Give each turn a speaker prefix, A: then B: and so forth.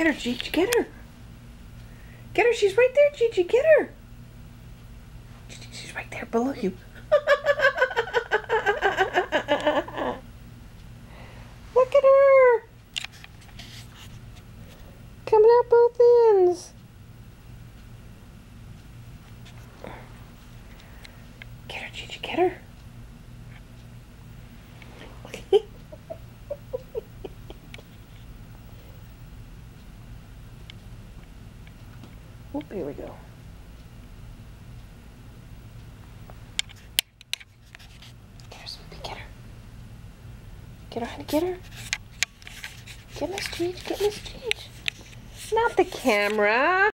A: Get her, Gigi, get her. Get her, she's right there, Gigi, get her. She's right there below you. Look at her. Coming out both ends. Get her, Gigi, get her. Oh, here we go. Get her, Sweet Pea, get her. Get her, honey, get her. Get Miss Gigi, get Miss Gigi. Not the camera.